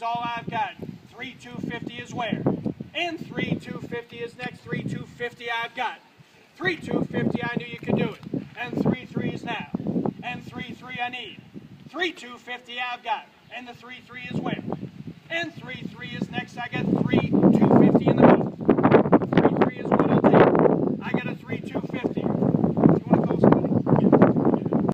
is all I've got. 3 250 is where? And 3 250 is next. 3 250 I've got. 3 250 I knew you could do it. And 3 3s now. And 3 3 I need. 3 250 I've got. And the 3 3 is where? And 3 3 is next. I got 3